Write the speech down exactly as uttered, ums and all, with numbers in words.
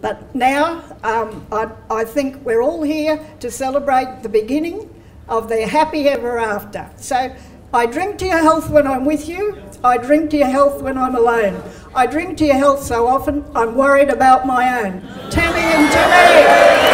But now um, I, I think we're all here to celebrate the beginning of their happy ever after. So I drink to your health when I'm with you. I drink to your health when I'm alone. I drink to your health so often I'm worried about my own. Tammy and Tammy!